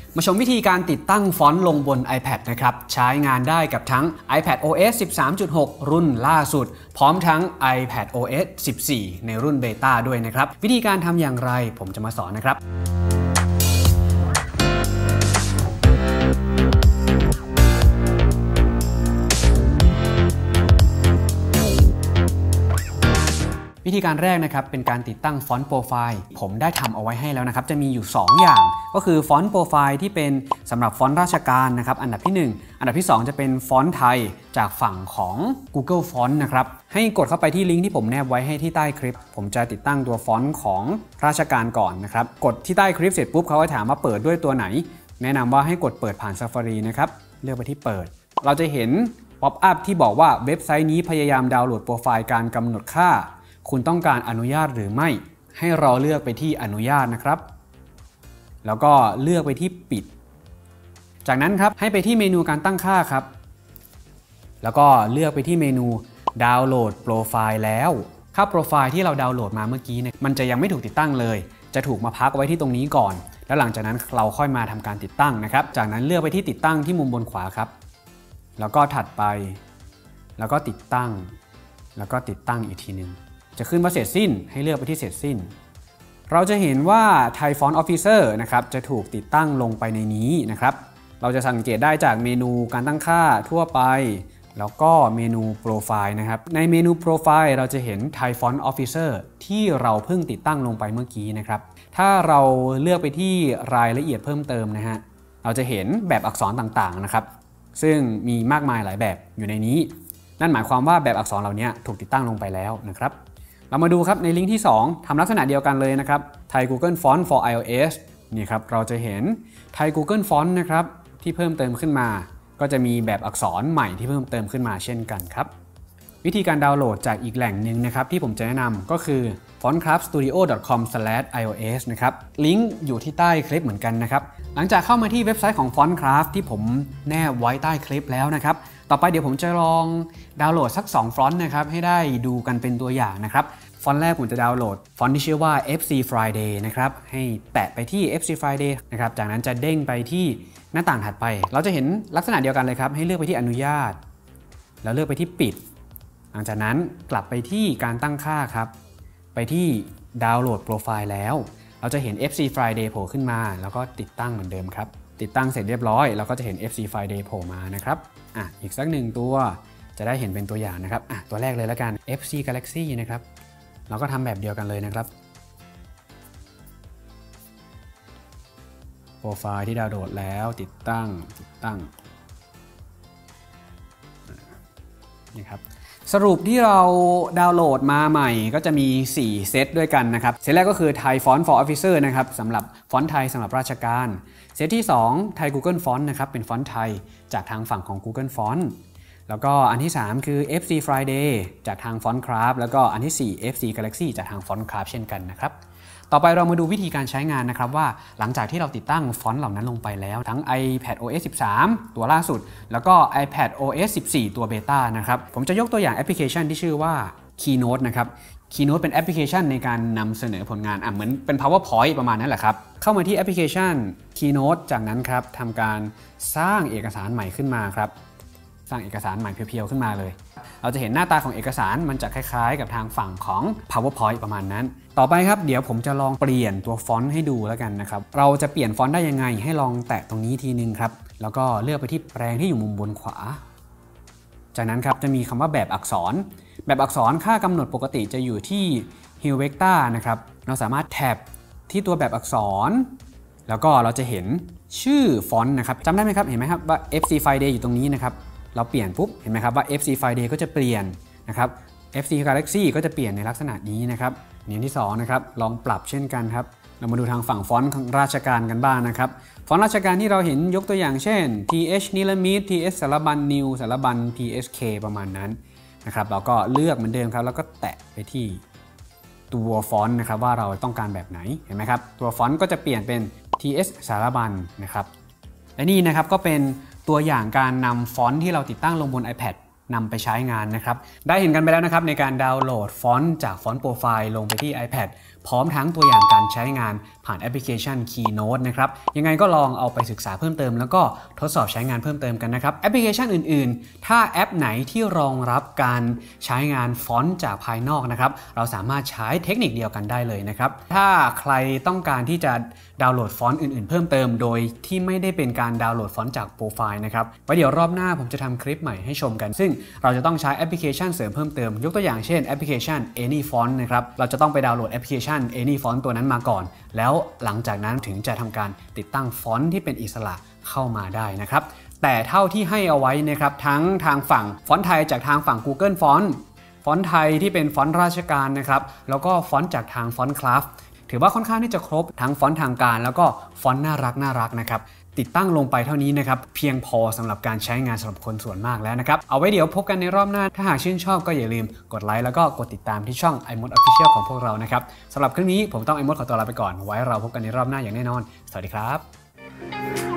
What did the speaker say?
มาชมวิธีการติดตั้งฟอนต์ลงบน iPad นะครับใช้งานได้กับทั้ง iPad OS 13.6 รุ่นล่าสุดพร้อมทั้ง iPad OS 14 ในรุ่นเบต้าด้วยนะครับวิธีการทำอย่างไรผมจะมาสอนนะครับวิธีการแรกนะครับเป็นการติดตั้งฟอนต์โปรไฟล์ผมได้ทำเอาไว้ให้แล้วนะครับจะมีอยู่2อย่างก็คือฟอนต์โปรไฟล์ที่เป็นสำหรับฟอนต์ราชการนะครับอันดับที่1อันดับที่2จะเป็นฟอนต์ไทยจากฝั่งของ Google Font นะครับให้กดเข้าไปที่ลิงก์ที่ผมแนบไว้ให้ที่ใต้คลิปผมจะติดตั้งตัวฟอนต์ของราชการก่อนนะครับกดที่ใต้คลิปเสร็จปุ๊บเขาก็ถามว่าเปิดด้วยตัวไหนแนะนำว่าให้กดเปิดผ่าน Safari นะครับเลือกไปที่เปิดเราจะเห็นป๊อปอัพที่บอกว่าเว็บไซต์นี้พยายามดาวน์โหลดโปรไฟล์การกำหนดค่าคุณต้องการอนุญาตหรือไม่ให้เราเลือกไปที่อนุญาตนะครับแล้วก็เลือกไปที่ปิดจากนั้นครับให้ไปที่เมนูการตั้งค่าครับแล้วก็เลือกไปที่เมนูดาวน์โหลดโปรไฟล์แล้วค่าโปรไฟล์ที่เราดาวน์โหลดมาเมื่อกี้เนี่ยมันจะยังไม่ถูกติดตั้งเลยจะถูกมาพักไว้ที่ตรงนี้ก่อนแล้วหลังจากนั้นเราค่อยมาทำการติดตั้งนะครับจากนั้นเลือกไปที่ติดตั้งที่มุมบนขวาครับแล้วก็ถัดไปแล้วก็ติดตั้งแล้วก็ติดตั้งอีกทีนึงจะขึ้นว่าเสร็จสิ้นให้เลือกไปที่เสร็จสิ้นเราจะเห็นว่า Thai Font Officer นะครับจะถูกติดตั้งลงไปในนี้นะครับเราจะสังเกตได้จากเมนูการตั้งค่าทั่วไปแล้วก็เมนูโปรไฟล์นะครับในเมนูโปรไฟล์เราจะเห็น Thai Font Officer ที่เราเพิ่งติดตั้งลงไปเมื่อกี้นะครับถ้าเราเลือกไปที่รายละเอียดเพิ่มเติมนะฮะเราจะเห็นแบบอักษรต่างๆนะครับซึ่งมีมากมายหลายแบบอยู่ในนี้นั่นหมายความว่าแบบอักษรเหล่านี้ถูกติดตั้งลงไปแล้วนะครับเรามาดูครับในลิงก์ที่2ทำลักษณะเดียวกันเลยนะครับ Thai Google Font for iOS นี่ครับเราจะเห็น Thai Google Font นะครับที่เพิ่มเติมขึ้นมาก็จะมีแบบอักษรใหม่ที่เพิ่มเติมขึ้นมาเช่นกันครับวิธีการดาวน์โหลดจากอีกแหล่งหนึ่งนะครับที่ผมจะแนะนำก็คือ fontcraftstudio.com/ios นะครับลิงก์อยู่ที่ใต้คลิปเหมือนกันนะครับหลังจากเข้ามาที่เว็บไซต์ของ Fontcraft ที่ผมแนบไว้ใต้คลิปแล้วนะครับต่อไปเดี๋ยวผมจะลองดาวน์โหลดสัก2ฟอนต์นะครับให้ได้ดูกันเป็นตัวอย่างนะครับฟอนต์แรกผมจะดาวน์โหลดฟอนต์ที่ชื่อว่า FC Friday นะครับให้แตะไปที่ FC Friday นะครับจากนั้นจะเด้งไปที่หน้าต่างถัดไปเราจะเห็นลักษณะเดียวกันเลยครับให้เลือกไปที่อนุญาตแล้วเลือกไปที่ปิดหลังจากนั้นกลับไปที่การตั้งค่าครับไปที่ดาวน์โหลดโปรไฟล์แล้วเราจะเห็น FC Friday โผล่ขึ้นมาแล้วก็ติดตั้งเหมือนเดิมครับติดตั้งเสร็จเรียบร้อยเราก็จะเห็น FC Friday โผล่มานะครับอีกสัก1ตัวจะได้เห็นเป็นตัวอย่างนะครับตัวแรกเลยแล้วกัน FC Galaxy นะครับเราก็ทำแบบเดียวกันเลยนะครับโปรไฟล์ที่ดาวน์โหลดแล้วติดตั้งนี่ครับสรุปที่เราดาวน์โหลดมาใหม่ก็จะมี4เซตด้วยกันนะครับเซตแรกก็คือ Thai Font for Officer นะครับสำหรับฟอนต์ไทยสำหรับราชการเซตที่2 Thai Google Font นะครับเป็นฟอนต์ไทยจากทางฝั่งของ Google Font แล้วก็อันที่3คือ FC Friday จากทาง Fontcraft แล้วก็อันที่4 FC Galaxy จากทาง Fontcraft เช่นกันนะครับต่อไปเรามาดูวิธีการใช้งานนะครับว่าหลังจากที่เราติดตั้งฟอนต์เหล่านั้นลงไปแล้วทั้ง iPad OS 13 ตัวล่าสุดแล้วก็ iPad OS 14 ตัวเบต้านะครับผมจะยกตัวอย่างแอปพลิเคชันที่ชื่อว่า Keynote นะครับ Keynote เป็นแอปพลิเคชันในการนำเสนอผลงานเหมือนเป็น PowerPoint ประมาณนั้นแหละครับเข้ามาที่แอปพลิเคชัน Keynote จากนั้นครับทำการสร้างเอกสารใหม่ขึ้นมาครับสร้างเอกสารใหม่เพียวๆขึ้นมาเลยเราจะเห็นหน้าตาของเอกสารมันจะคล้ายๆกับทางฝั่งของ PowerPoint ประมาณนั้นต่อไปครับเดี๋ยวผมจะลองเปลี่ยนตัวฟอนต์ให้ดูแล้วกันนะครับเราจะเปลี่ยนฟอนต์ได้ยังไงให้ลองแตะตรงนี้ทีนึงครับแล้วก็เลือกไปที่แปลงที่อยู่มุมบนขวาจากนั้นครับจะมีคำว่าแบบอักษรค่ากำหนดปกติจะอยู่ที่ Hue Vector นะครับเราสามารถแท็บที่ตัวแบบอักษรแล้วก็เราจะเห็นชื่อฟอนต์นะครับจำได้ไหมครับเห็นไหมครับว่า FC Friday อยู่ตรงนี้นะครับเราเปลี่ยนปุ๊บเห็นไหมครับว่า FC Friday ก็จะเปลี่ยนนะครับ FC Galaxy ก็จะเปลี่ยนในลักษณะนี้นะครับอย่างที่2นะครับลองปรับเช่นกันครับเรามาดูทางฝั่งฟอนต์ราชการกันบ้างนะครับฟอนต์ราชการที่เราเห็นยกตัวอย่างเช่น TH นิลมิต TS สารบัญ New สารบัญ PSK ประมาณนั้นนะครับเราก็เลือกเหมือนเดิมครับแล้วก็แตะไปที่ตัวฟอนต์นะครับว่าเราต้องการแบบไหนเห็นไหมครับตัวฟอนต์ก็จะเปลี่ยนเป็น TS สารบัญนะครับและนี่นะครับก็เป็นตัวอย่างการนำฟอนต์ที่เราติดตั้งลงบน iPad นำไปใช้งานนะครับได้เห็นกันไปแล้วนะครับในการดาวน์โหลดฟอนต์จากฟอนต์โปรไฟล์ลงไปที่ iPad พร้อมทั้งตัวอย่างการใช้งานผ่านแอปพลิเคชัน Keynote นะครับยังไงก็ลองเอาไปศึกษาเพิ่มเติมแล้วก็ทดสอบใช้งานเพิ่มเติมกันนะครับแอปพลิเคชันอื่นๆถ้าแอปไหนที่รองรับการใช้งานฟอนต์จากภายนอกนะครับเราสามารถใช้เทคนิคเดียวกันได้เลยนะครับถ้าใครต้องการที่จะดาวน์โหลดฟอนต์อื่นๆเพิ่มเติมโดยที่ไม่ได้เป็นการดาวน์โหลดฟอนต์จากโปรไฟล์นะครับไว้เดี๋ยวรอบหน้าผมจะทำคลิปใหม่ให้ชมกันซึ่งเราจะต้องใช้แอปพลิเคชันเสริมเพิ่มเติมยกตัวอย่างเช่นแอปพลิเคชัน AnyFont นะครับเราจะต้องไปดาวน์โหลดแอปพลิเคชัน AnyFont ตัวนั้นมาก่อนแล้วหลังจากนั้นถึงจะทำการติดตั้งฟอนต์ที่เป็นอิสระเข้ามาได้นะครับแต่เท่าที่ให้เอาไว้นะครับทั้งทางฝั่งฟอนต์ไทยจากทางฝั่ง Google Font ฟอนต์ไทยที่เป็นฟอนต์ราชการนะครับแล้วก็ฟอนต์จากทาง FontCraft ถือว่าค่อนข้างที่จะครบทั้งฟอนต์ทางการแล้วก็ฟอนต์น่ารักนะครับติดตั้งลงไปเท่านี้นะครับเพียงพอสำหรับการใช้งานสำหรับคนส่วนมากแล้วนะครับเอาไว้เดี๋ยวพบกันในรอบหน้าถ้าหากชื่นชอบก็อย่าลืมกดไลค์แล้วก็กดติดตามที่ช่อง iMode Official ของพวกเรานะครับสำหรับครั้งนี้ผมต้อง iMode ขอตัวลาไปก่อนไว้เราพบกันในรอบหน้าอย่างแน่นอนสวัสดีครับ